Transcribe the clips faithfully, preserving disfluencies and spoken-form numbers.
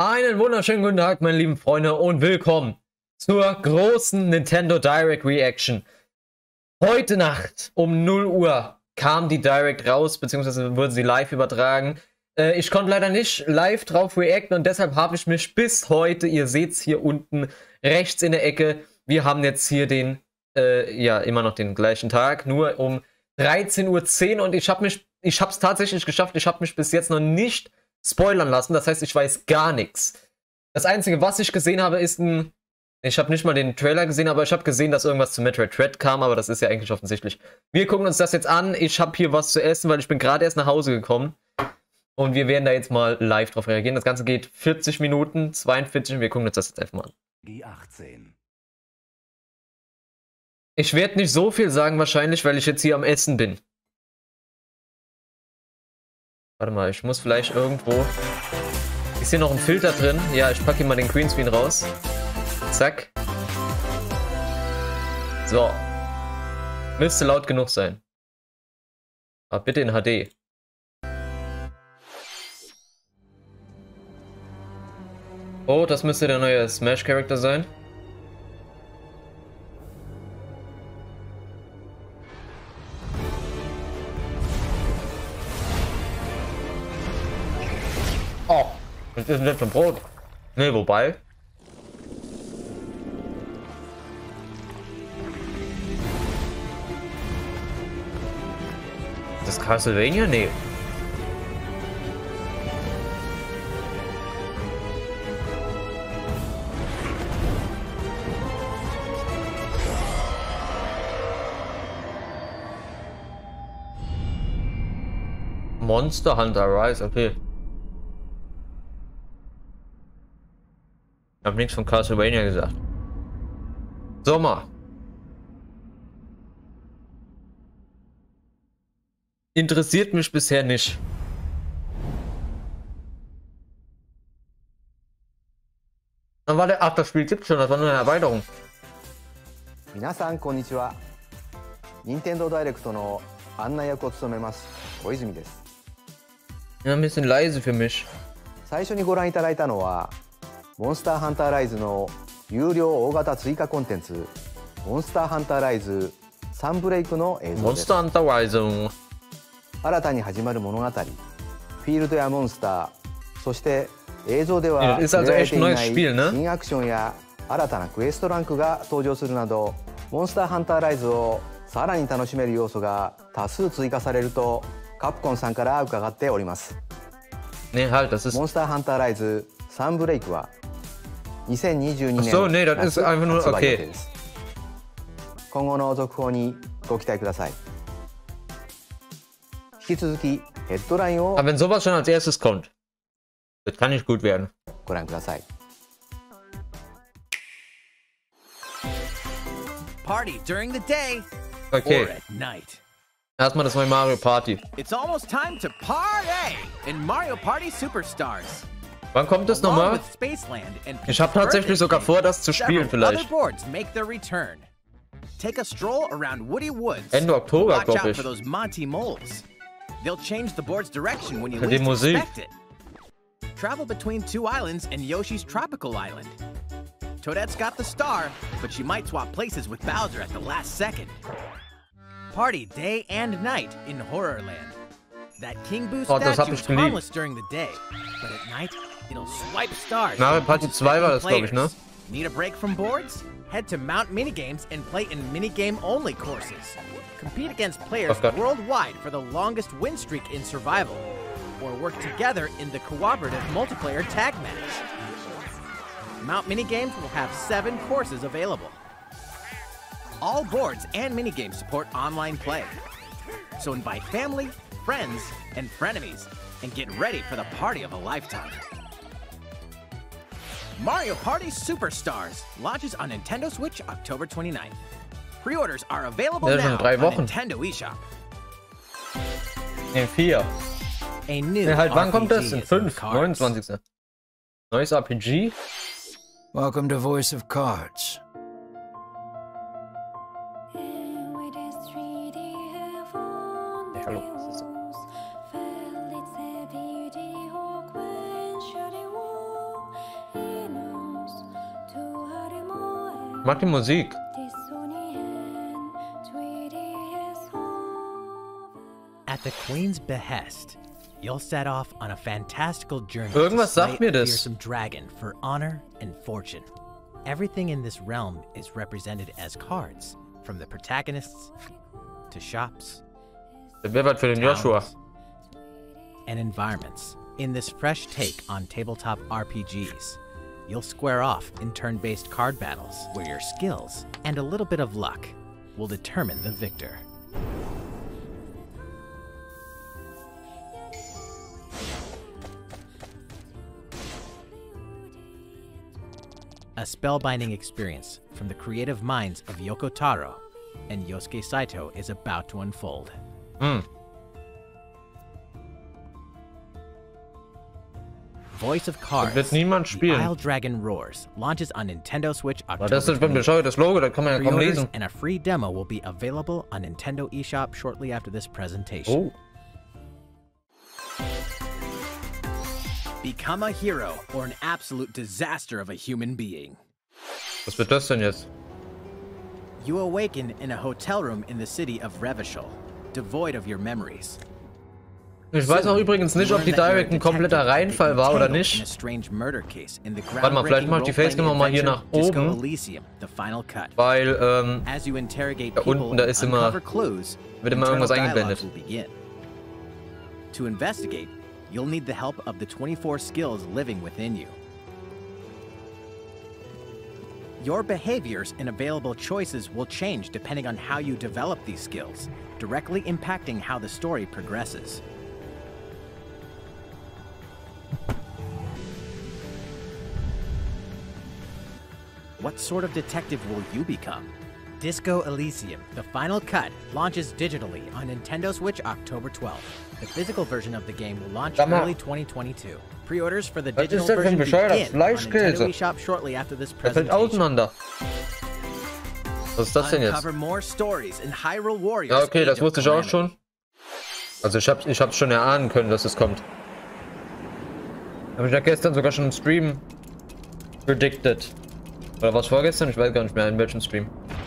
Einen wunderschönen guten Tag, meine lieben Freunde, und willkommen zur großen Nintendo Direct Reaction. Heute Nacht um null Uhr kam die Direct raus, beziehungsweise wurde sie live übertragen. Äh, ich konnte leider nicht live drauf reacten und deshalb habe ich mich bis heute, ihr seht es hier unten rechts in der Ecke, wir haben jetzt hier den, äh, ja, immer noch den gleichen Tag, nur um dreizehn Uhr zehn, und ich habe mich, ich habe es tatsächlich geschafft, ich habe mich bis jetzt noch nicht spoilern lassen, das heißt, ich weiß gar nichts. Das Einzige, was ich gesehen habe, ist ein... Ich habe nicht mal den Trailer gesehen, aber ich habe gesehen, dass irgendwas zu Metroid Dread kam, aber das ist ja eigentlich offensichtlich. Wir gucken uns das jetzt an. Ich habe hier was zu essen, weil ich bin gerade erst nach Hause gekommen. Und wir werden da jetzt mal live drauf reagieren. Das Ganze geht vierzig Minuten, zweiundvierzig, und wir gucken uns das jetzt einfach mal an. G achtzehn. Ich werde nicht so viel sagen wahrscheinlich, weil ich jetzt hier am Essen bin. Warte mal, ich muss vielleicht irgendwo... Ist hier noch ein Filter drin? Ja, ich packe hier mal den Greenscreen raus. Zack. So. Müsste laut genug sein. Aber bitte in H D. Oh, das müsste der neue Smash-Charakter sein. Oh, das ist nicht ein Brot. Ne, wobei. Das ist Castlevania? Nee. Monster Hunter Rise, okay. Ich hab nichts von Castlevania gesagt. Sommer. Interessiert mich bisher nicht. Dann war der, ach, das Spiel gibt's schon, das war nur eine Erweiterung. Minasan konnichiwa. Nintendo Direct no Annai-yakuを務めます小泉です。 Ja, ein bisschen leise für mich. 最初にご覧いただいたのはモンスターハンターライズの有料大型追加コンテンツモンスターハンターライズサンブレイクの映像です。 Monster Hunter Rise. 新たに始まる物語、フィールドやモンスター、そして映像では触れられていない新アクションや新たなクエストランクが登場するなど、モンスターハンターライズをさらに楽しめる要素が多数追加されるとカプコンさんから伺っております。 Nee, halt, das ist... モンスターハンターライズサンブレイクはにせんにじゅうにねん so, nee, das ist einfach nur okay. 今後の続報にご期待ください。 引き続きヘッドラインを Aber wenn sowas schon als erstes kommt, das kann nicht gut werden. ご覧ください。 Party during the day Okay. or at night. Erstmal das neue Mario Party. It's almost time to party in Mario Party Superstars. Wann kommt es Along nochmal? with Spaceland and Ich habe tatsächlich sogar vor, das zu spielen several other vielleicht. boards make their return. Take a stroll around Woody Woods. Ende Oktober, Watch glaub out ich. for those Monty moles. They'll change the board's direction when you Die least Musik. expect it. Travel between two islands and Yoshi's Tropical Island. Toadette's got the star, but she might swap places with Bowser at the last second. Party day and night in Horrorland. That King Boo Oh, das hab statue ich is geliebt. harmless during the day, but at night it'll swipe stars. Mario and Party unsuspecting zwei war das, glaube ich, ne? players. Need a break from boards? Head to Mount Minigames and play in minigame-only courses. Compete against players Oh Gott. worldwide for the longest win streak in survival, or work together in the cooperative multiplayer tag match. Mount Minigames will have seven courses available. All boards and minigames support online play. So invite family, friends, and frenemies, and get ready for the party of a lifetime. Mario Party Superstars launches on Nintendo Switch October twenty-ninth. Pre-orders are available Das ist now in drei on Wochen. Nintendo eShop. In vier. A new Ja, halt, wann R P kommt das? G In is in the fünf. cards. neunundzwanzigsten Neues R P G. Welcome to Voice of Cards. Hallo. Das ist- mag die Musik. At the Queen's behest, you'll set off on a fantastical journey Irgendwas to sagt mir slay a das. fearsome dragon for honor and fortune. Everything in this realm is represented as cards, from the protagonists to shops, Wer wird für den Joshua? and environments. In this fresh take on tabletop R P Gs, you'll square off in turn-based card battles where your skills and a little bit of luck will determine the victor. A spellbinding experience from the creative minds of Yoko Taro and Yosuke Saito is about to unfold. Hm. Voice of Cards, wird niemand The spielen. Isle Dragon Roars, launches on Nintendo Switch Aber October das ist ein twenty-eighth. bescheuertes Logo, das kann man ja kaum Pre-orders lesen. and a free demo will be available on Nintendo eShop shortly after this presentation. Oh. Become a hero or an absolute disaster of a human being. Was wird das denn jetzt? You awaken in a hotel room in the city of Revachol, devoid of your memories. Ich weiß auch übrigens nicht, ob die Direct ein kompletter Reinfall war oder nicht. Warte mal, vielleicht mache ich die Facecam mal hier nach oben. Weil, ähm, da unten, da ist immer, wird immer irgendwas eingeblendet. To investigate, you'll need the help of the twenty-four skills living within you. Your behaviors and available choices will change depending on how you develop these skills, directly impacting how the story progresses. What sort of detective will you become? Disco Elysium, the final cut, launches digitally on Nintendo Switch October twelfth. The physical version of the game will launch early twenty twenty-two. Pre-orders for the digital version begin on Nintendo eShop shortly after this Das fällt presentation. auseinander. Was ist das denn jetzt? Uncover more stories in Hyrule Warriors. Ja, okay, das Age of wusste ich auch Calamity. schon. Also ich hab's, ich hab's schon erahnen können, dass es kommt. Habe ich ja gestern sogar schon im Stream predicted. Oder was vorgestern? Ich weiß gar nicht mehr, in welchem Stream.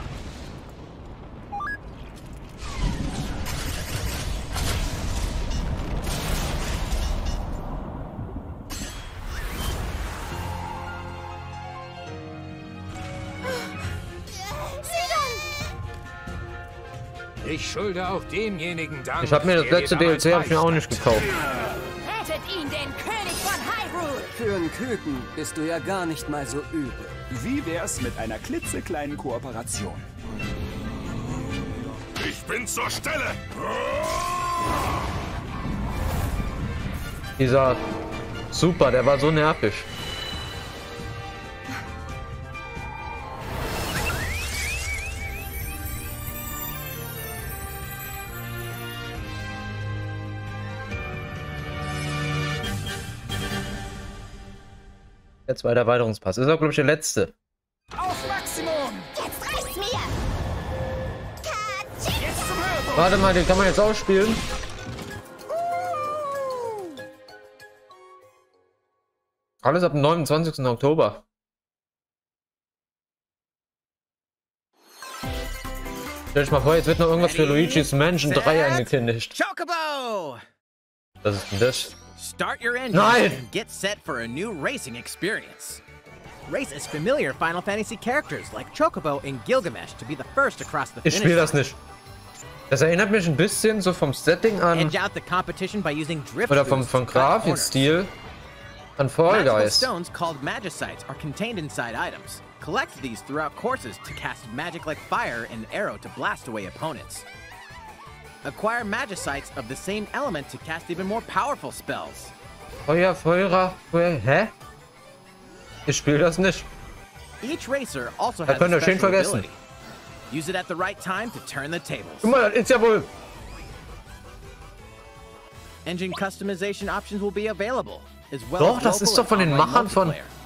Ich schulde auch demjenigen Dank. Ich habe mir das der letzte dir D L C hab ich mir auch nicht gekauft. Rettet ihn, den König von Hyrule! Für einen Küken bist du ja gar nicht mal so übel. Wie wär's mit einer klitzekleinen Kooperation? Ich bin zur Stelle. Dieser Super, der war so nervig. Der zweite Erweiterungspass. Ist auch, glaube ich, der letzte. Auf Maximum! Jetzt reicht's mir! Katsching! Jetzt zum Höhepunkt! Warte mal, den kann man jetzt auch spielen. Alles ab dem neunundzwanzigsten Oktober. Stell dich mal vor, jetzt wird noch irgendwas für Luigi's Mansion drei angekündigt. Chocobo! Was ist denn das? Start your engine Nein! and get set for a new racing experience. Race as familiar Final Fantasy characters like Chocobo and Gilgamesh to be the first across the Ich finish spiele das line. nicht. Das erinnert mich ein bisschen so vom Setting an, Edge out the competition by using drift oder vom, boosts vom to cut corners. Grafikstil an Fall Magical Guys. stones called Magicites are contained inside items. Collect these throughout courses to cast magic like fire and arrow to blast away opponents. Acquire Magicites of the same element to cast even more powerful spells. Feuer, Feuer, Feuer. Hä? Ich spiele das nicht. Each racer also Da has könnt a ihr schön special vergessen. ability. Use it at the right time to turn the tables. Guck mal, das ist ja wohl. Engine customization options will be available, as well Doch, as das ist local doch von and den online Machern von- multiplayer.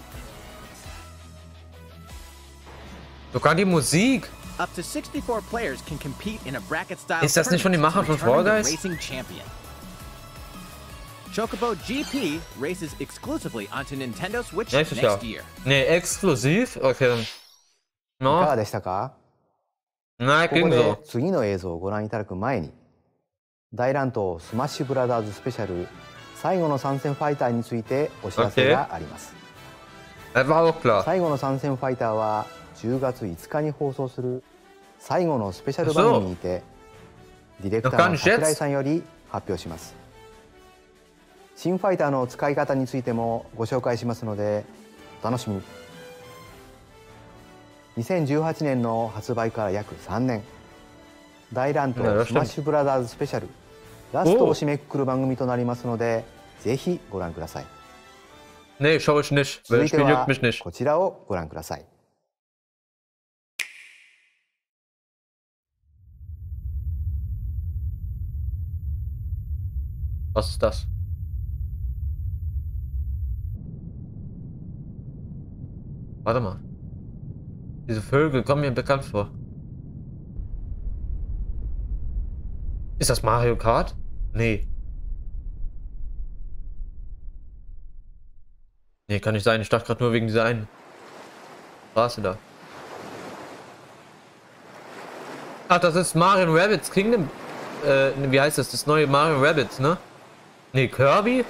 Sogar die Musik. Up to sixty-four players can compete in a bracket-style Ist das nicht von den Machern von Fall tournament to Guys? determine the racing champion. Chocobo G P races exclusively onto Nintendo Switch Nächstes Jahr. next year. Nee, exklusiv? Okay. いかがでしたか？ここで次の映像をご覧いただく前に、大乱闘スマッシュブラザーズスペシャル最後の参戦ファイターについてお知らせがあります。最後の参戦ファイターはじゅうがついつかに放送する最後のスペシャル番組にてディレクターの櫻井さんより発表します。新ファイターの使い方についてもご紹介しますのでお楽しみに。にせんじゅうはちねんの発売から約さんねん、大乱闘スマッシュブラザーズスペシャルラストを締めくくる番組となりますのでぜひご覧ください。 Nee, schau ich nicht. Weil das Spiel juckt mich nicht. こちらをご覧ください。 Was ist das? Warte mal. Diese Vögel kommen mir bekannt vor. Ist das Mario Kart? Nee. Nee, kann nicht sein. Ich dachte gerade nur wegen dieser einen Straße da. Ach, das ist Mario Rabbids Kingdom. Äh, wie heißt das? Das neue Mario Rabbids, ne? Nee, Kirby?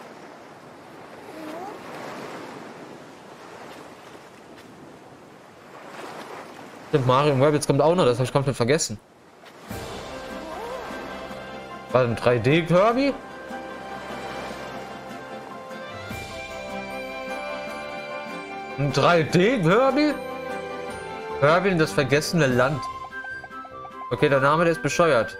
Stimmt, Mario Rabbids kommt auch noch. Das habe ich komplett vergessen. War ein drei D Kirby? Ein drei D Kirby? Kirby in das vergessene Land. Okay, der Name, der ist bescheuert.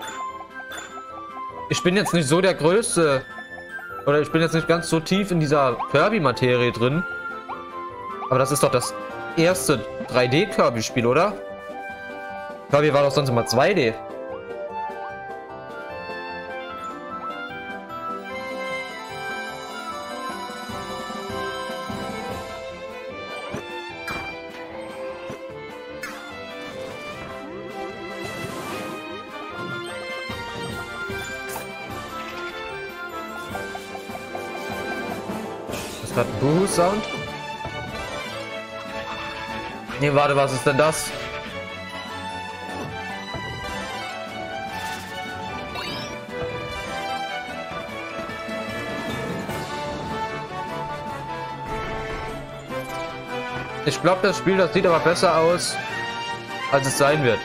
Ich bin jetzt nicht so der Größte. Oder ich bin jetzt nicht ganz so tief in dieser Kirby-Materie drin. Aber das ist doch das erste drei D Kirby-Spiel, oder? Kirby war doch sonst immer zwei D. Ist das ein Buhu-Sound? Nee, warte, was ist denn das? Ich glaube, das Spiel, das sieht aber besser aus, als es sein wird.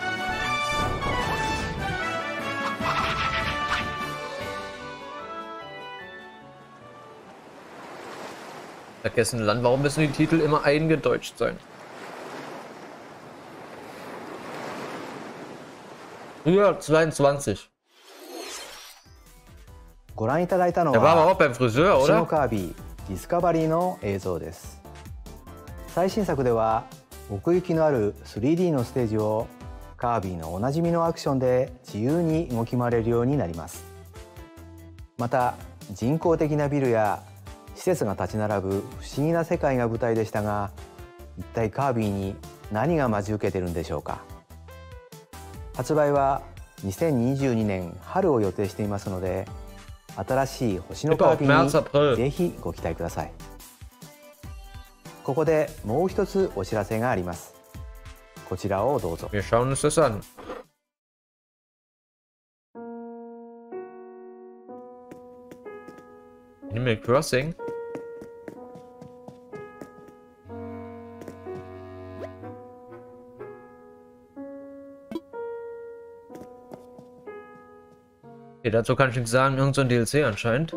Vergessen Land. Warum müssen die Titel immer eingedeutscht sein? Früher zweiundzwanzig. ご覧いただいたのは Der war aber auch beim Friseur, 星の oder? カービィディスカバリーの映像です。最新作では奥行きのある スリーディー のステージをカービィのおなじみのアクションで自由に動き回れるようになります。また人工的なビルや施設が立ち並ぶ不思議な世界が舞台でしたが、一体カービィに何が待ち受けてるんでしょうか。発売はにせんにじゅうにねん春を予定していますので、新しい星のカービィにぜひご期待ください。ここでもう一つお知らせがあります。こちらをどうぞ。 Wir schauen uns das an. Animal Crossing? Okay, dazu kann ich nichts sagen. Irgend so ein D L C anscheinend.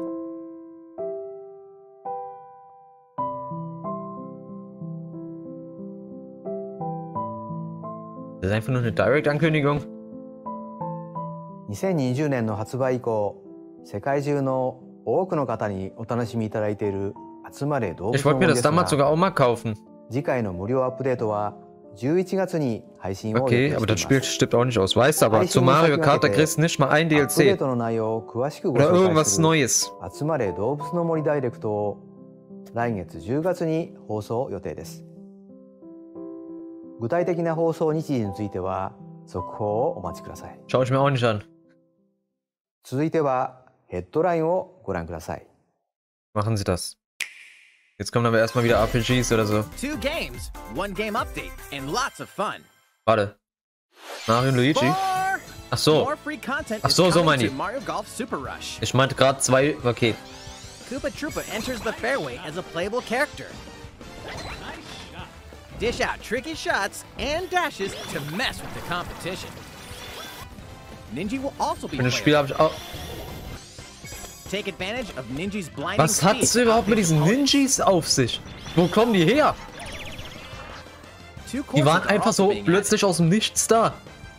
Das ist einfach nur eine Direct-Ankündigung. にせんにじゅうねんの発売以降、世界中の多くの方にお楽しみいただいている集まれ動物 Ich wollte mir das damals sogar auch mal kaufen. 次回の無料アップデートはじゅういちがつに配信を予定 Okay, してい aber ま das す。 Spiel stimmt auch nicht aus. Weißt du, aber zu Mario Kart, da kriegst du nicht mal ein ア D L ップデー C. トの内容を詳しくご Oder 紹介 irgendwas する Neues. 集まれ動物の森ダイレクトを来月じゅうがつに放送予定です。具体的な放送日時については速報をお待ちください。 Schau ich mir auch nicht an. 続いてはヘッドラインをご覧ください。 Machen Sie das. Jetzt kommen aber erstmal wieder R P Gs oder so. Two games, one game update, and lots of fun. Warte. Mario und Luigi? Ach so. Ach so, so meine ich. Ich meinte gerade zwei. Okay. Koopa Troopa enters the fairway as a playable character. Dish out tricky shots and dashes to mess with the competition. Ninja will also be Für das Spiel habe ich auch. Take advantage of Ninja's blinding Was hat's überhaupt mit diesen Ninjas auf sich? Wo kommen die her? Die waren einfach so plötzlich aus dem Nichts da.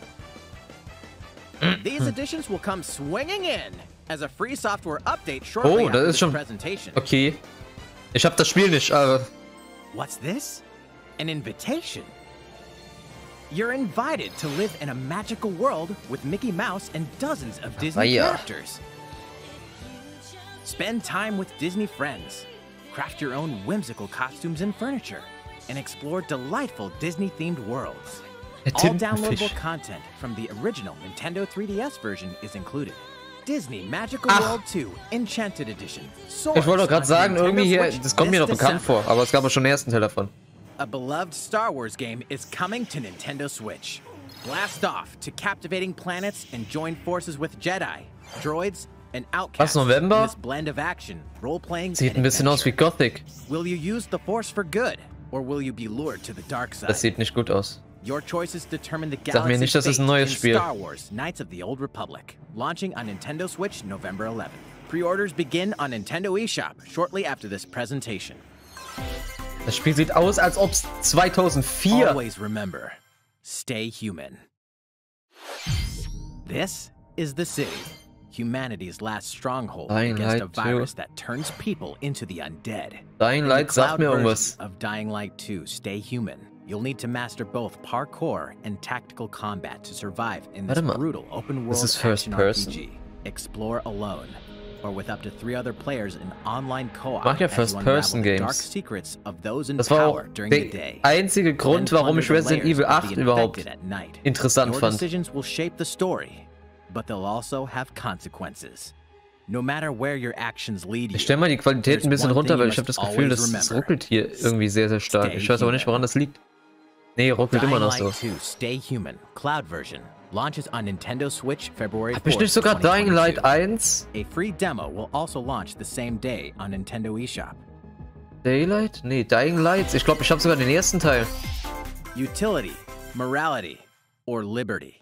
These additions will come swinging in as a free software update shortly Oh, das ist schon okay. Ich habe das Spiel nicht, aber. What's this? An invitation. You're invited to live in a magical world with Mickey Mouse and dozens of Disney characters. Spend time with Disney friends. Craft your own whimsical costumes and furniture, and explore delightful Disney-themed worlds. All downloadable content from the original Nintendo three D S version is included. Disney Magical Ach. World two Enchanted Edition. Ich wollte doch gerade sagen, irgendwie hier, das kommt mir noch bekannt vor, aber es gab ja schon den ersten Teil davon. A beloved Star Wars game is coming to Nintendo Switch. Blast off to captivating planets and join forces with Jedi, droids, and outcasts in this blend of action, role-playing, Sieht ein bisschen aus wie Gothic. Will you use the Force for good, or will you be lured to the dark side? Das sieht nicht gut aus. Your choices determine the Sag mir nicht, das ist ein neues Spiel. Star Wars: Knights of the Old Republic, launching on Nintendo Switch November eleventh. Pre-orders begin on Nintendo eShop shortly after this presentation. Das Spiel sieht aus, als ob es zweitausendvier. Always remember, stay human. This is the city, humanity's last stronghold against a virus that turns people into the undead. Dying Light sagt mir irgendwas. Of Dying Light two, Stay Human. You'll need to master both parkour and tactical combat to survive in this brutal open world action R P G. Explore alone, or with up to three other players in online co-op. Mach ja First-Person-Games. Das war auch der einzige Grund, warum ich Resident Evil acht überhaupt interessant fand. Decisions will shape the story, but they'll also have consequences. No matter where your actions lead you. Ich stelle mal die Qualität ein bisschen runter, weil ich habe das Gefühl, das ruckelt hier irgendwie sehr, sehr stark. Ich weiß aber nicht, woran das liegt. Nee, ruckelt immer noch so. Stay Human, Cloud Version, launches on Nintendo Switch February fourth. Hab ich nicht sogar Dying Light eins? A free demo will also launch the same day on Nintendo eShop. Daylight? Nee, Dying Light. Ich glaube, ich habe sogar den ersten Teil. Utility, morality, or liberty.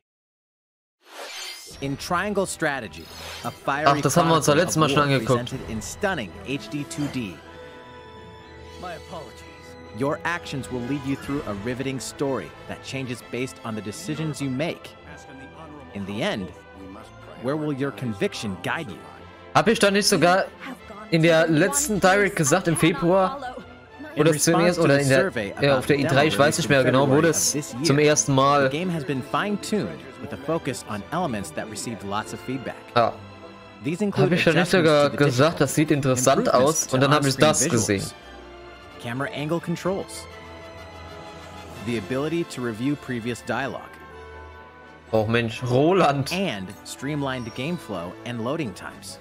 In Triangle Strategy, a fiery Ach, das haben wir uns ja letztes Mal schon angeguckt. In stunning H D two D. My apologies. Your actions will lead you through a riveting story that changes based on the decisions you make. In the end, where will your conviction guide you? Hab ich da nicht sogar in der letzten Direct gesagt, im Februar? Oder zuerst, oder in der, ja, auf der E drei, ich weiß nicht mehr genau, wo das zum ersten Mal. The game has been fine-tuned with a focus on elements that received lots of feedback. Ja. Habe ich da nicht sogar gesagt, das sieht interessant aus, und dann habe ich das gesehen. Camera angle controls. The ability to review previous dialogue. Oh Mensch, Roland. And streamlined game flow and loading times.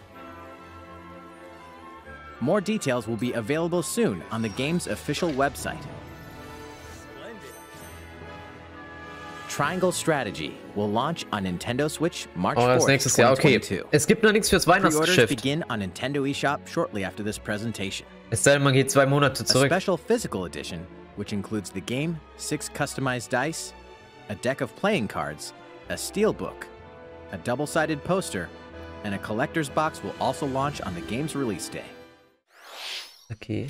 More details will be available soon on the game's official website. Triangle Strategy will launch on Nintendo Switch March fourth, oh, nächstes Jahr. Okay. Es gibt noch nichts fürs Weihnachtsgeschäft. Begin on Nintendo eShop shortly after this presentation. Es sei denn, man geht zwei Monate zurück. A special physical edition, which includes the game, six customized dice, a deck of playing cards, a steelbook, a double-sided poster, and a collector's box will also launch on the game's release day. Okay.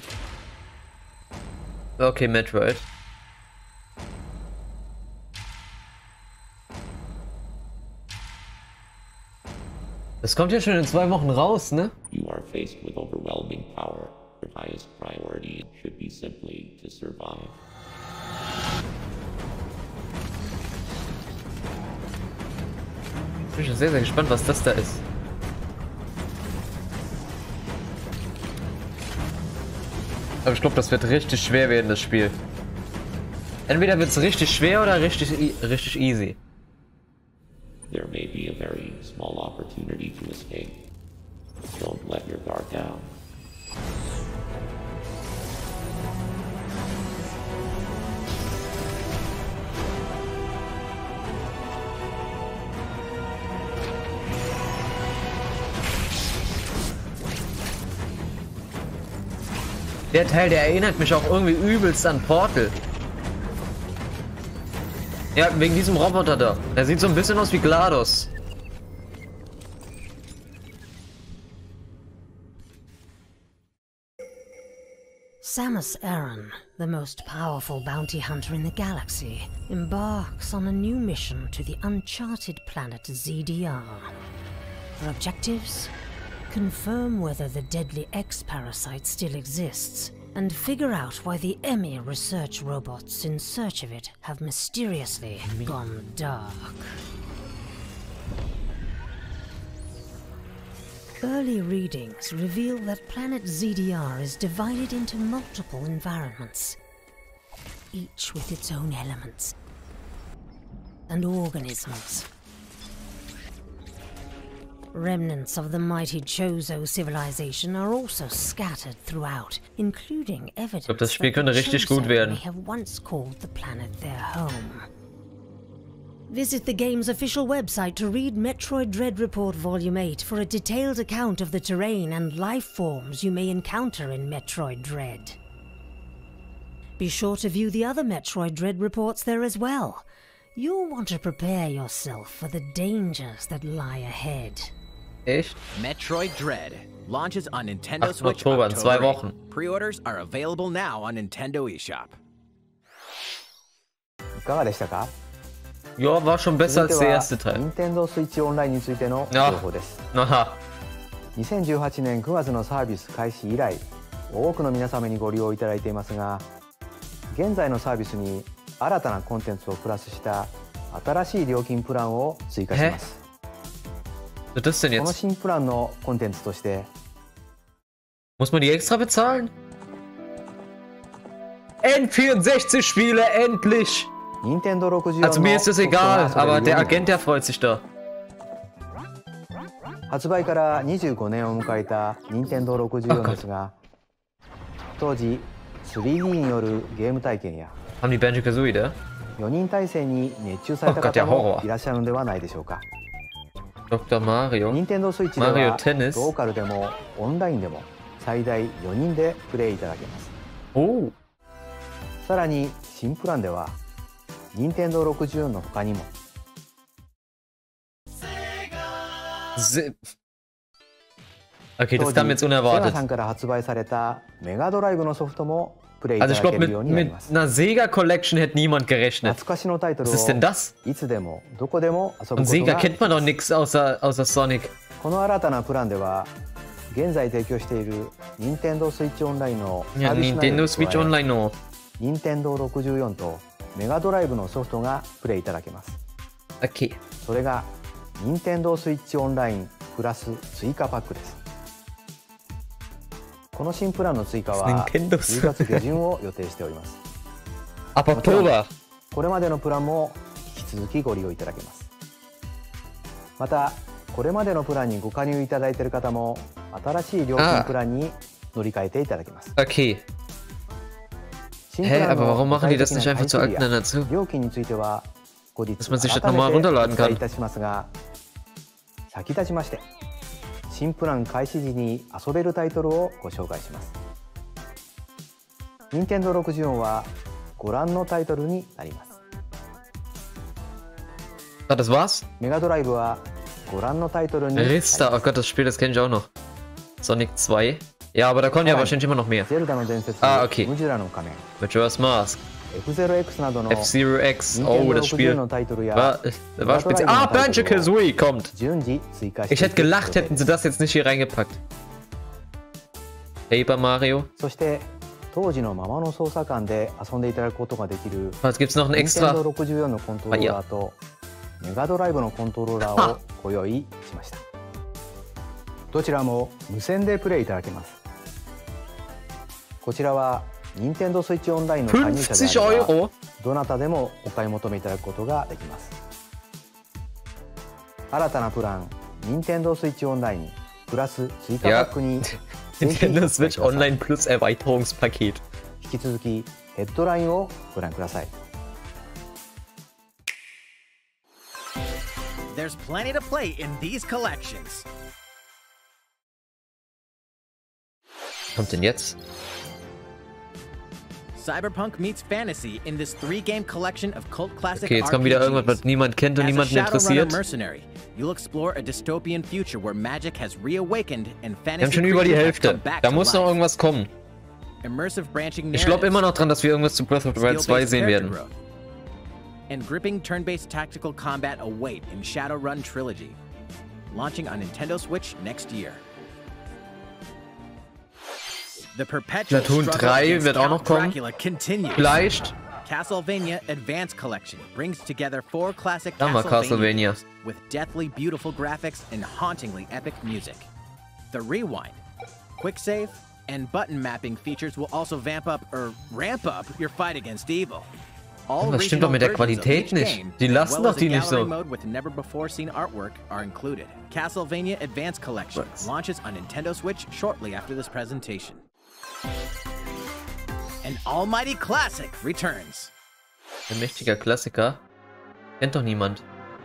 Okay, Metroid. Das kommt ja schon in zwei Wochen raus, ne? You are faced with overwhelming power. Your highest priority should be simply to survive. Ich bin schon sehr, sehr gespannt, was das da ist. Aber ich glaube, das wird richtig schwer werden, das Spiel. Entweder wird es richtig schwer oder richtig, richtig easy. There may be a very small opportunity to escape. Don't let your guard down. Der Teil, der erinnert mich auch irgendwie übelst an Portal. Ja, wegen diesem Roboter da. Der sieht so ein bisschen aus wie GLaDOS. Samus Aran, the most powerful bounty hunter in the galaxy, embarks on a new mission to the uncharted planet Z D R. Her objectives? Confirm whether the deadly X-parasite still exists, and figure out why the E M I research robots in search of it have mysteriously gone dark. Early readings reveal that planet Z D R is divided into multiple environments, each with its own elements and organisms. Remnants of the mighty Chozo civilization are also scattered throughout, including evidence ich glaub, das Spiel könnte richtig gut werden. may have once called the planet their home. Visit the game's official website to read Metroid Dread Report Volume eight for a detailed account of the terrain and life forms you may encounter in Metroid Dread. Be sure to view the other Metroid Dread reports there as well. You'll want to prepare yourself for the dangers that lie ahead. Echt? Metroid Dread launches on Nintendo achten Switch Oktober, in zwei October Wochen. eighth. Pre-orders are available now on Nintendo eShop. いかがでしたか？ Ja, war schon besser als der erste Teil. Nintendo Switch Online についての情報です。 Aha. にせんじゅうはちねんくがつのサービス開始以来、多くの皆様にご利用いただいていますが、現在のサービスに新たなコンテンツをプラスした新しい料金プランを追加します。この新プランのコンテンツとして、 Muss man die extra bezahlen? N vierundsechzig Spiele, endlich! Also mir ist das egal, aber der Agent, der freut sich da. 発売からにじゅうごねんを迎えた任天堂ろくじゅうよんですが、当時 スリーディー によるゲーム体験や Haben die Banjo-Kazooie da? よにん体制に熱中された方もいらっしゃるのではないでしょうか。 Doktor Mario, 任天堂スイッチで Mario は Tennis. ローカルでもオンラインでも最大よにんでプレイいただけます。 Oh. さらに新プランでは任天堂ろくじゅうよんの他にも Se okay, das 当時 kam jetzt セガ unerwartet. さんから発売されたメガドライブのソフトもプレイいた Also だ ich け glaube, る mit, ようになり mit ます。 einer Sega Collection hätte niemand gerechnet. 懐かしのタイトル Was ist denn を das? いつでもどこでも遊ぶこ Und と Sega が kennt man doch nichts außer, außer Sonic. この新たなプランでは現在提供している任天堂スイッチオンラインのサ Ja, ービス内容 Nintendo に Switch 加え Online no. 任天堂ろくじゅうよんとメガドライブのソフトがプレイいただけます。 Okay. それが任天堂スイッチオンラインプラス追加パックです。この新プランの追加はじゅうがつ下旬を予定しております。 Ab Oktober. これまでのプランも引き続きご利用いただけます。またこれまでのプランにご加入いただいている方も新しい料金プランに乗り換えていただけます。 Okay. 新プラン Hä, aber の warum machen die das 具 nicht 体 einfach 的 zu な Akten タイトルや dazu? 料金については後日 Dass man sich das 改め nochmal てお runterladen 伝え kann. いたしますが、先立ちまして新プラン開始時に遊べるタイトルをご紹介します。任天堂ろくじゅうよんはご覧のタイトルになります。 Ah, das war's? メガドライブはご覧のタイトルになります。 Rista, oh Gott, das Spiel, das kenne ich auch noch. Sonic zwei. Ja, aber da kommen ja wahrscheinlich immer noch mehr. ゼルダの伝説、 Ah, okay. ムジュラの仮面、 Majora's Mask. エフゼロエックス などの F-Zero X. 任天 Oh, 堂 das ろくじゅうよ Spiel んのタイトルや war, war speziell. Ah, Banjo-Kazooie kommt. 順次追加して Ich hätte gelacht, hätten sie das jetzt nicht hier reingepackt. Paper Mario. そして当時のままの操作感で遊んでいただくことができる Was gibt's noch ein 任天堂 extra? ろくじゅうよんのコントローラーとメガドライブのコントローラーをご用意しました。どちらも無線でプレイいただけます。こちらは任天堂スイッチオンラインの加入者であれば Euro? どなたでもお買い求めいただくことができます。新たなプラン任天堂スイッチオンラインプラス追加パックに Nintendo Switch Online Plus Erweiterungspaket. 引き続きヘッドラインをご覧ください。 There's plenty to play in these collections. Was kommt denn jetzt? Cyberpunk meets fantasy in this three-game collection of cult classic Okay, jetzt kommt wieder irgendwas, was niemand kennt und niemanden interessiert. Mercenary, you'll explore a dystopian future where magic has reawakened and fantasy. Wir haben schon über die Hälfte. Da muss noch irgendwas kommen. Immersive branching Ich glaube immer noch dran, dass wir irgendwas zu Breath of the Wild zwei sehen werden. And gripping turn-based tactical combat await in Shadowrun Trilogy, launching on Nintendo Switch next year. The Splatoon drei wird auch noch kommen. Vielleicht. Castlevania Advance Collection brings together four classic Castlevania with deathly beautiful graphics and hauntingly epic music. The Rewind, Quick Save, and button mapping features will also vamp up or ramp up your fight against evil. All das stimmt doch mit der Qualität nicht. Die lassen doch die nicht so. Mode with never before seen artwork are included. Castlevania Advance Collection launches on Nintendo Switch shortly after this presentation. An almighty classic returns. Ein mächtiger Klassiker. Kennt doch niemand.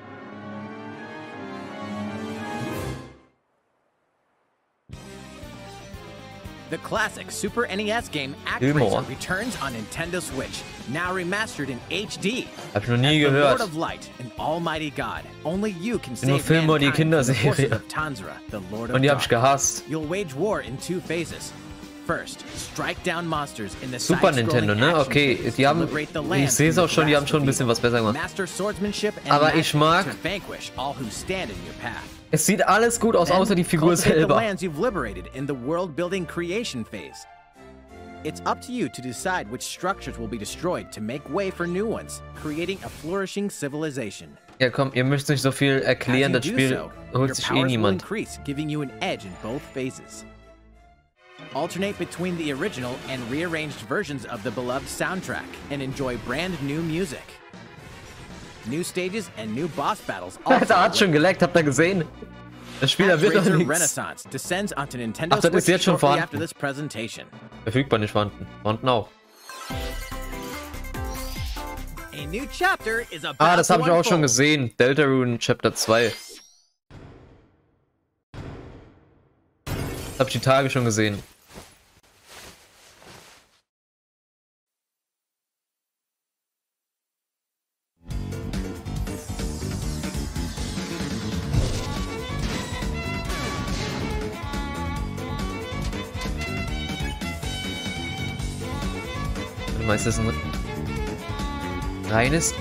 The classic Super N E S game ActRaiser returns on Nintendo Switch, now remastered in H D. Hab ich noch nie As gehört. The Lord of Light, an almighty God. Only you can nur save Filme und die Kinderserie. Tanzra, the Lord of Und die hab ich gehasst. You'll wage war in two phases. First, strike down monsters in the Super Nintendo, ne? Okay, die haben, ich sehe es auch schon, die haben schon ein bisschen was besser gemacht. Aber ich mag, es sieht alles gut aus, außer die Figur selber. It's up to you to decide which structures will be destroyed to make way for new ones, creating a flourishing civilization. Ja komm, ihr müsst nicht so viel erklären, das Spiel holt sich eh niemand. Giving you an edge in both phases. Alternate between the original and rearranged versions of the beloved soundtrack and enjoy brand new music. New stages and new boss battles. Da hat schon geleckt, habt ihr gesehen? Das Spiel da wird doch nichts. Renaissance descends onto Nintendo Ach, das ist jetzt schon vorhanden. After this presentation. Verfügbar nicht vorhanden. Vorhanden auch. A new chapter is about ah, das habe ich auch schon gesehen. Deltarune Chapter zwei. Das habe ich die Tage schon gesehen. Meistens ein reines...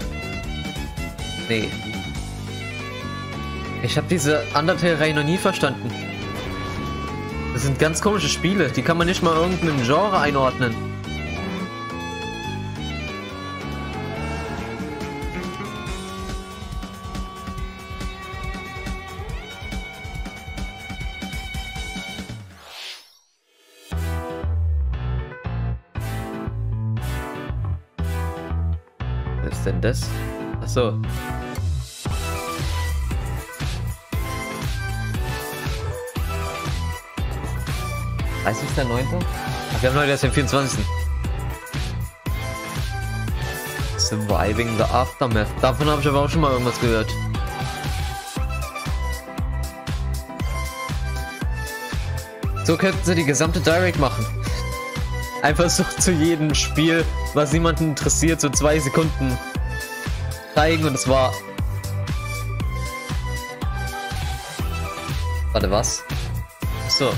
Nee. Ich habe diese Undertale-Reihe noch nie verstanden. Das sind ganz komische Spiele, die kann man nicht mal irgendeinem Genre einordnen. Was ist denn das? Achso. dreißigster neunter Ach, wir haben heute erst den vierundzwanzigsten Surviving the Aftermath. Davon habe ich aber auch schon mal irgendwas gehört. So könnten sie die gesamte Direct machen. Einfach so zu jedem Spiel, was niemanden interessiert, so zwei Sekunden zeigen und es war... Warte, was? Achso.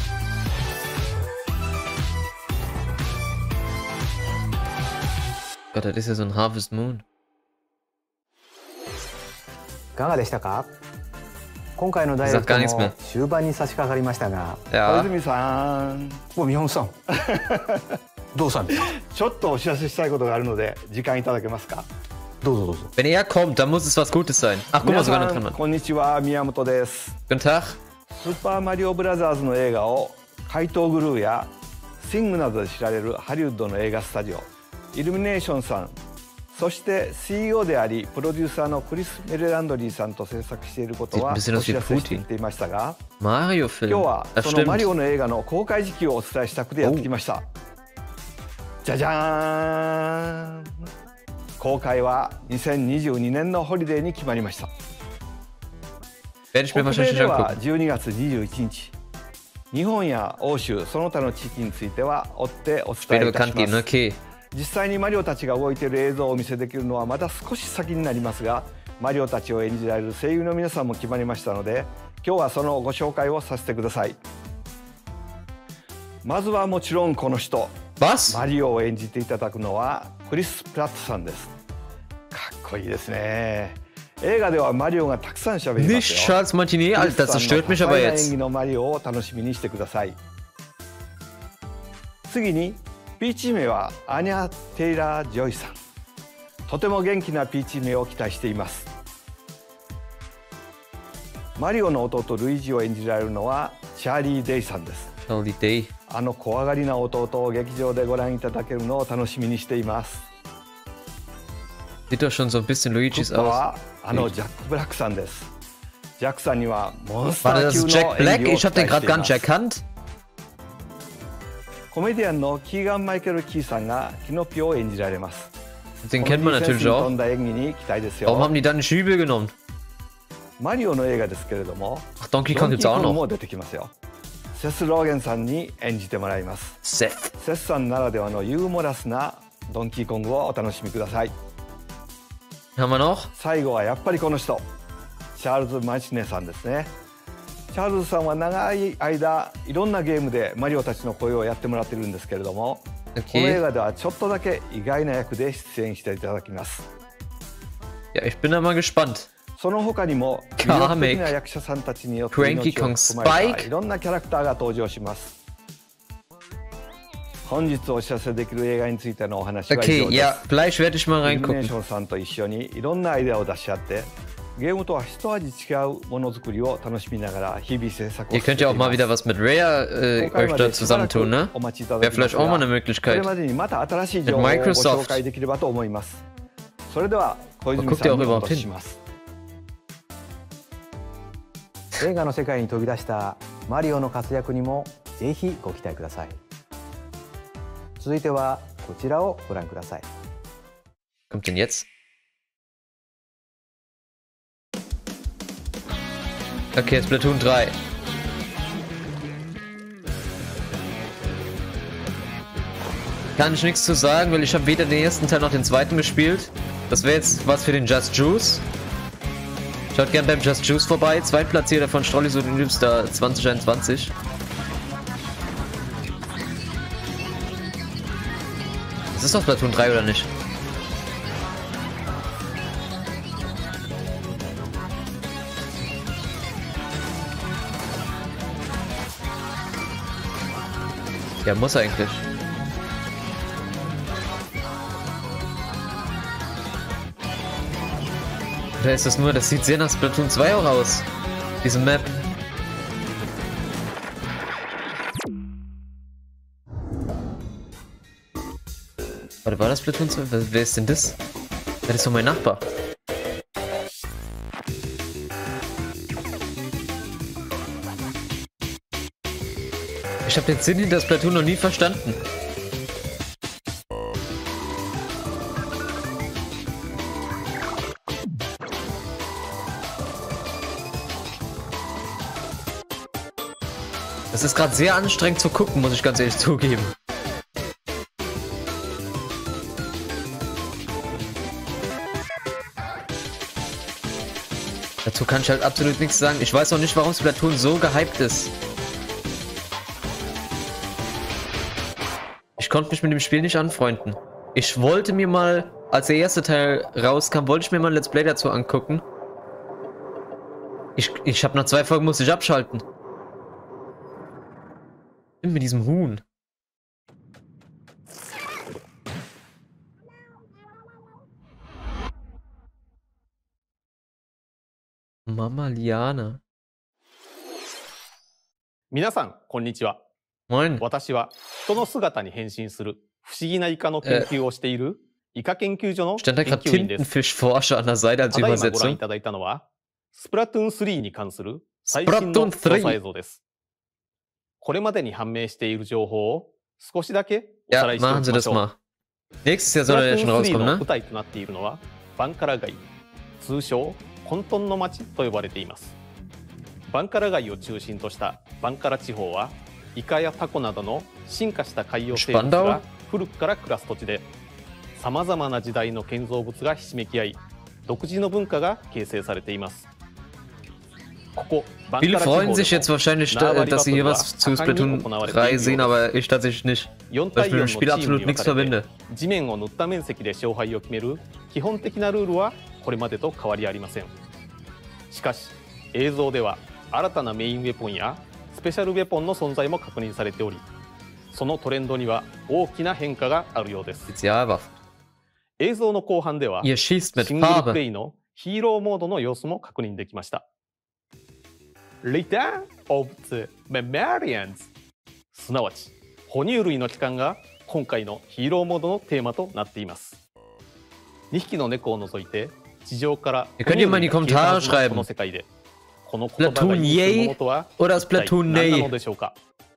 Gott, das ist ja so ein Harvest Moon. いかがでしたか？今回のダイレクトも終盤に差し掛かりましたが、 小泉さん、 もう見本さん、どうしたんですか？ ちょっとお知らせしたいことがあるので時間いただけますか？ どうぞどうぞ。 Wenn er kommt, dann muss es was Gutes sein. Ach, guck mal, sogar noch drin. こんにちは、宮本です。 Guten Tag. スーパーマリオブラザーズの映画を怪盗グルーやシングなどで知られるハリウッドの映画スタジオイルミネーションさん、そして シーイーオー でありプロデューサーのクリス・メレランドリーさんと制作していることはお知らせして言っていましたが、今日はそのマリオの映画の公開時期をお伝えしたくてやってきました。じゃじゃーん、公開はにせんにじゅうにねんのホリデーに決まりました。北米ではじゅうにがつにじゅういちにち、日本や欧州その他の地域については追ってお伝えいたします。 実際にマリオたちが動いている映像をお見せできるのはまだ少し先になりますが、マリオたちを演じられる声優の皆さんも決まりましたので、今日はそのご紹介をさせてください。まずはもちろんこの人、マリオを演じていただくのはクリス・プラットさんです。かっこいいですね。映画ではマリオがたくさん喋りますよ。 Nicht Charles Martinet, Alter, das stört mich aber jetzt. 演技のマリオを楽しみにしてください。次にピーチ姫はアニャ・テイラー・ジョイさん。とても元気なピーチ姫を期待しています。マリオの弟ルイージを演じられるのはチャーリー・デイさんです。 チャーリー・デイ。 あの怖がりな弟を劇場でご覧いただけるのを楽しみにしています。 Sieht doch schon so ein bisschen Luigi's aus. はあのジャック・ブラックさんです。ジャックさんにはモンスタ Warte, ー das 級 ist の Jack 演 Black? 技を Ich 期 habe den 待 gerade して gar いま nicht す。 erkannt. コメディアンのキーガン・マイケル・キーさんがキノピオを演じられます。 Den kennt man natürlich auch. 飛んだ演技に期待ですよ。 Warum haben die dann nicht Hübel genommen? マリオの映画ですけれども、 Ach, Donkey Kong gibt's auch noch. も出てきますよ。セス・ローゲンさんに演じてもらいます。 Seth. セスさんならではのユーモラスなドンキーコングをお楽しみください。 Haben wir noch? 最後はやっぱりこの人、チャールズ・マチネさんですね。チャールズさんは長い間いろんなゲームでマリオたちの声をやってもらってるんですけれども、 Okay. この映画ではちょっとだけ意外な役で出演していただきます。 Ja, ich bin da mal gespannt. その他にも魅力的な役者さんたちによって命を含まれたいろんなキャラクターが登場します。本日お知らせできる映画についてのお話は以上です。 Okay, ja, gleich werde ich mal イルミネーシ reingucken. ョンさんと一緒にいろんなアイデアを出し合って、ゲームとは一味違うものづくりを楽しみながら日々制作を Ihr könnt ja auch mal wieder was mit Rare äh, euch da zusammentun, ne? Wäre vielleicht auch mal eine これ Möglichkeit. までにまた新しい情報をご紹介できればと思います。それでは小泉さんにお渡しします。 映画の世界に飛び出したマリオの活躍にもぜひご期待ください。続いてはこちらをご覧ください。 Kommt denn jetzt? Okay, Splatoon drei. Kann ich nichts zu sagen, weil ich habe weder den ersten Teil noch den zweiten gespielt. Das wäre jetzt was für den Just Juice. Schaut gerne beim Just Juice vorbei. Zweitplatzierter von Strolli so den Liebster zwanzig einundzwanzig. Das ist doch Splatoon drei, oder nicht? Ja, muss eigentlich. Oder ist das nur, das sieht sehr nach Splatoon zwei auch aus. Diese Map. Warte, war das Splatoon zwei? Wer, wer ist denn das? Das ist doch mein Nachbar. Ich habe den Sinn hinter Splatoon noch nie verstanden. Das ist gerade sehr anstrengend zu gucken, muss ich ganz ehrlich zugeben. Dazu kann ich halt absolut nichts sagen. Ich weiß auch nicht, warum Splatoon so gehypt ist. Ich konnte mich mit dem Spiel nicht anfreunden. Ich wollte mir mal, als der erste Teil rauskam, wollte ich mir mal ein Let's Play dazu angucken. Ich, ich habe nach zwei Folgen musste ich abschalten. Mit diesem Huhn. Mama Liana. 皆さん、こんにちは。 Moin. 私は人の姿に変身する不思議なイカの研究をしているイカ研究所の研究員です。 Tintenfischforscher an der Seite als ただいまご覧 Übersetzung. いただいたのは、スプラトゥーンスリーに関する最新の調査映像です。これまでに判明している情報を少しだけおさらいしておきましょう。 Ja, Nächstes Jahr soll er ja schon スプラトゥーンスリー rauskommen, の ne? 舞台となっているのはバンカラ街、通称混沌の街と呼ばれています。バンカラ街を中心としたバンカラ地方はイカやタコなどの進化した海洋生物が古くから暮らす土地で、さまざまな時代の建造物がひしめき合い、独自の文化が形成されています。 Viele freuen sich jetzt wahrscheinlich, dass sie hier was zu Splatoon drei sehen, aber ich tatsächlich nicht, weil ich mit dem Spiel absolut nichts verbinde. 地面を塗った面積で勝敗を決める基本的なルールはこれまでと変わりありません。しかし映像では新たなメインウェポンやスペシャルウェポンの存在も確認されており、そのトレンドには大きな変化があるようです。映像の後半ではシングルプレイのヒーローモードの様子も確認できました。Return of the Mammalians、 すなわち哺乳類の帰還が今回のヒーローモードのテーマとなっています。にひきの猫を除いて地上からこの世界でこの言葉が意味するものとは一体何なのでしょうか。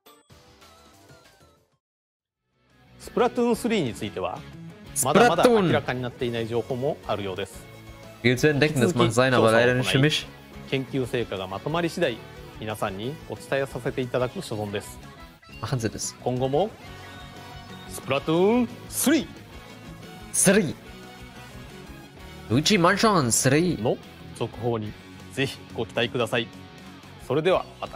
スプラトゥーンスリーについてはまだまだ明らかになっていない情報もあるようです。 Viel zu entdecken, das mag sein, aber leider nicht für mich. 研究成果がまとまり次第、皆さんにお伝えさせていただく所存です。 Machen Sie das. 今後もスプラトゥーンスリー、 スリー、Luigi Mansionスリーの続報にぜひご期待ください。それではまた。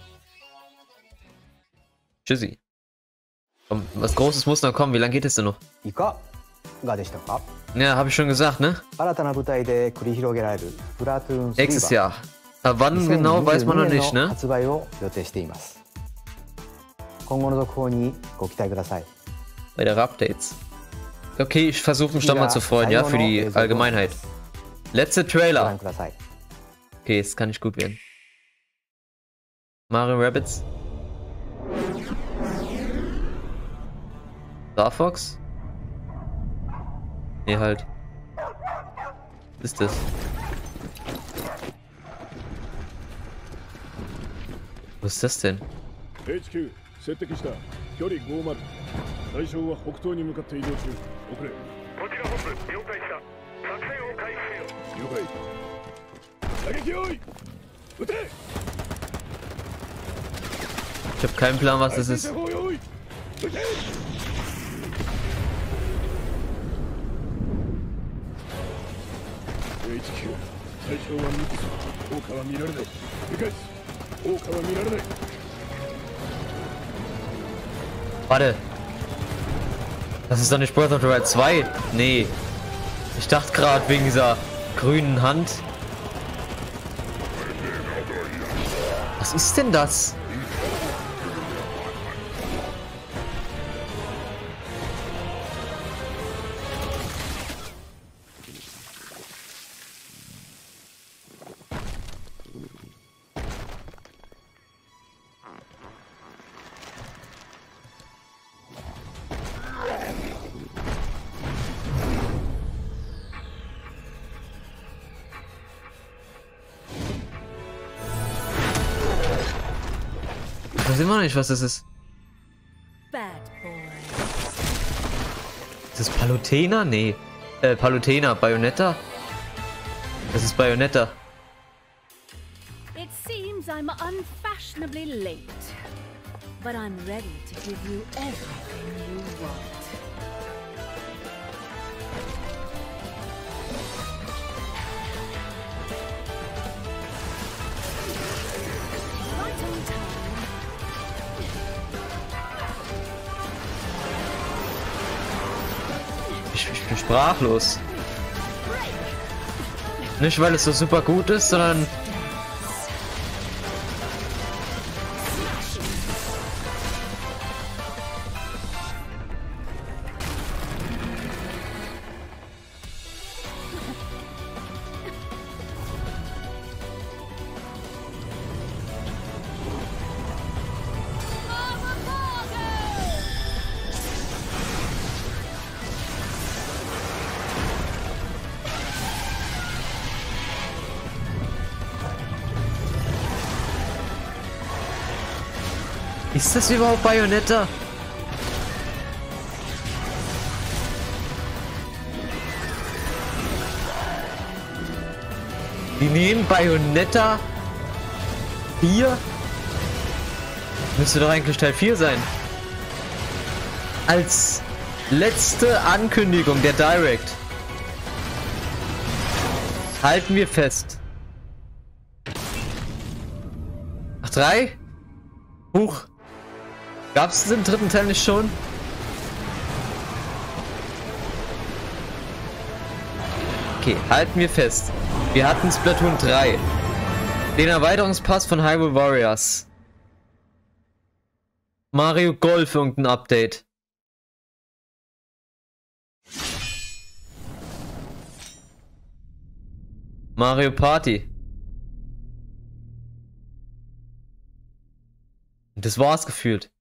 Tschüssi. Komm, was Großes muss noch kommen. Wie lange geht es denn noch? いかがでしたか? Ja, habe ich schon gesagt, ne? 新たな舞台で繰り広げられるスプラトゥーンスリー Nächstes Jahr. Aber wann genau, weiß man noch nicht, ne? 発売を予定しています。今後の続報にご期待ください。 Weitere Updates. Okay, ich versuche mich doch mal zu freuen, ja, für die Allgemeinheit. Letzte Trailer. Okay, es kann nicht gut werden. Mario Rabbids. Star Fox? Nee, halt. Was ist das? Was ist das denn? Ich habe keinen Plan, was das ist. Warte. Das ist doch nicht Breath of the Wild zwei. Nee. Ich dachte gerade wegen dieser grünen Hand. Was ist denn das? Ich weiß immer noch nicht, was das ist. Ist das Palutena? Nee. Äh, Palutena. Bayonetta? Das ist Bayonetta. It seems I'm unfashionably late, but I'm ready to give you everything you want. Ich, ich bin sprachlos. Nicht, weil es so super gut ist, sondern... Ist das überhaupt Bayonetta? Die nehmen Bayonetta vier? Müsste doch eigentlich Teil vier sein. Als Letzte Ankündigung der Direct. Halten wir fest. Ach, drei? Huch. Gab es den dritten Teil nicht schon? Okay, halten wir fest. Wir hatten Splatoon drei. Den Erweiterungspass von Hyrule Warriors. Mario Golf, irgendein Update. Mario Party. Und das war's gefühlt.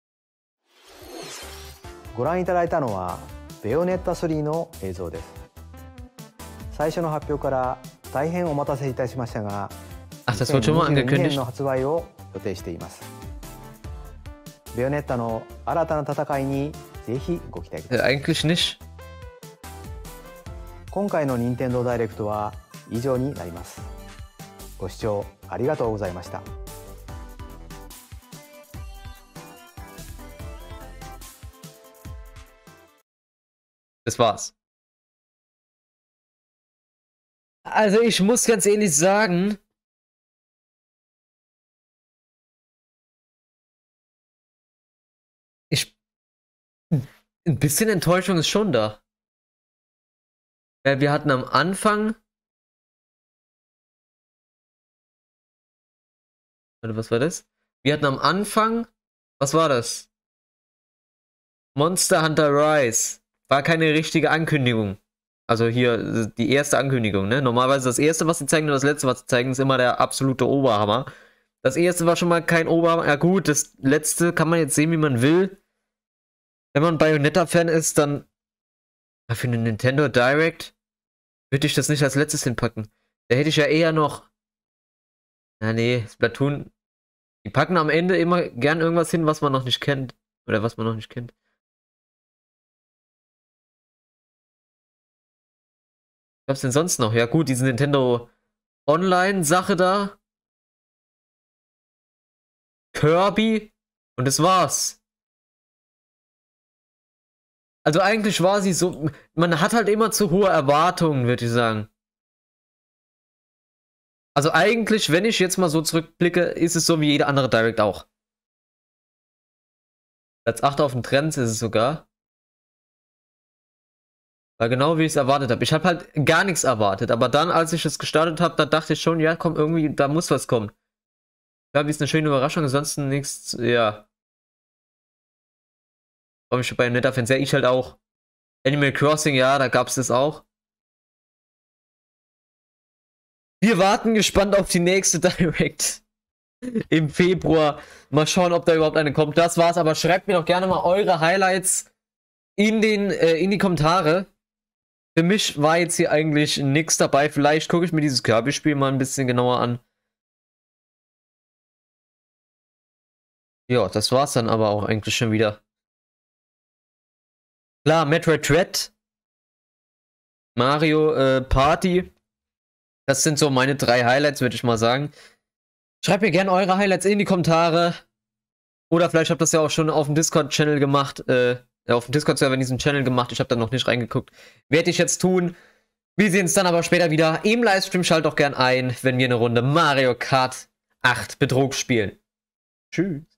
ご覧いただいたのはベヨネッタスリーの映像です。最初の発表から大変お待たせいたしましたが、 Ach, das wird schon mal にせんにじゅうにねん angekündigt. の発売を予定しています。ベヨネッタの新たな戦いにぜひご期待ください。 Eigentlich nicht. 今回の任天堂ダイレクトは以上になります。ご視聴ありがとうございました。 Das war's. Also ich muss ganz ehrlich sagen, ich ein bisschen Enttäuschung ist schon da. Ja, wir hatten am Anfang, warte, was war das? Wir hatten am Anfang, was war das? Monster Hunter Rise. War keine richtige Ankündigung. Also hier die erste Ankündigung, ne? Normalerweise das erste, was sie zeigen, und das letzte, was sie zeigen, ist immer der absolute Oberhammer. Das erste war schon mal kein Oberhammer. Ja gut, das letzte kann man jetzt sehen, wie man will. Wenn man Bayonetta-Fan ist, dann für eine Nintendo Direct würde ich das nicht als letztes hinpacken. Da hätte ich ja eher noch... Na nee, Splatoon... Die packen am Ende immer gern irgendwas hin, was man noch nicht kennt. Oder was man noch nicht kennt. Was gab's denn sonst noch? Ja gut, diese Nintendo Online-Sache da. Kirby. Und das war's. Also eigentlich war sie so... Man hat halt immer zu hohe Erwartungen, würde ich sagen. Also eigentlich, wenn ich jetzt mal so zurückblicke, ist es so wie jede andere Direct auch. Platz acht auf den Trends ist es sogar. War genau wie ich es erwartet habe. Ich habe halt gar nichts erwartet. Aber dann, als ich es gestartet habe, da dachte ich schon, ja komm, irgendwie, da muss was kommen. Kirby ist eine schöne Überraschung, ansonsten nichts, ja. Warum ich bei netter Fans? Ja, ich halt auch. Animal Crossing, ja, da gab es das auch. Wir warten gespannt auf die nächste Direct im Februar. Mal schauen, ob da überhaupt eine kommt. Das war's, aber schreibt mir doch gerne mal eure Highlights in, den, äh, in die Kommentare. Für mich war jetzt hier eigentlich nichts dabei. Vielleicht gucke ich mir dieses Kirby-Spiel mal ein bisschen genauer an. Ja, das war's dann aber auch eigentlich schon wieder. Klar, Metroid Dread, Mario äh, Party. Das sind so meine drei Highlights, würde ich mal sagen. Schreibt mir gerne eure Highlights in die Kommentare. Oder vielleicht habt ihr das ja auch schon auf dem Discord-Channel gemacht. Äh, auf dem Discord-Server in diesem Channel gemacht. Ich habe da noch nicht reingeguckt. Werde ich jetzt tun. Wir sehen uns dann aber später wieder im Livestream. Schaltet doch gern ein, wenn wir eine Runde Mario Kart acht Betrug spielen. Tschüss.